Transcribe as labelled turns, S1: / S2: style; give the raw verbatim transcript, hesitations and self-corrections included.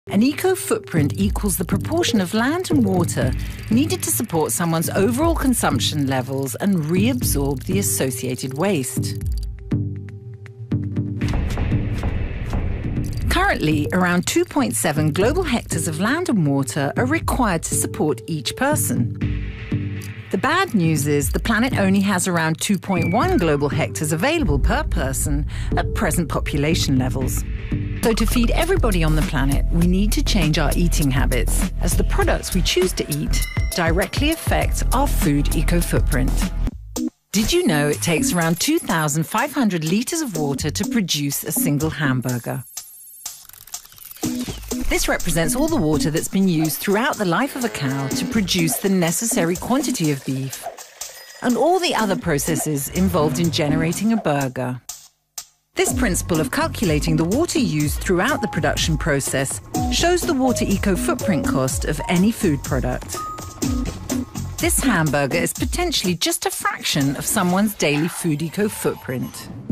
S1: An eco-footprint equals the proportion of land and water needed to support someone's overall consumption levels and reabsorb the associated waste. Currently, around two point seven global hectares of land and water are required to support each person. The bad news is the planet only has around two point one global hectares available per person at present population levels. So to feed everybody on the planet, we need to change our eating habits, as the products we choose to eat directly affect our food eco-footprint. Did you know it takes around two thousand five hundred litres of water to produce a single hamburger? This represents all the water that's been used throughout the life of a cow to produce the necessary quantity of beef, and all the other processes involved in generating a burger. This principle of calculating the water used throughout the production process shows the water eco-footprint cost of any food product. This hamburger is potentially just a fraction of someone's daily food eco-footprint.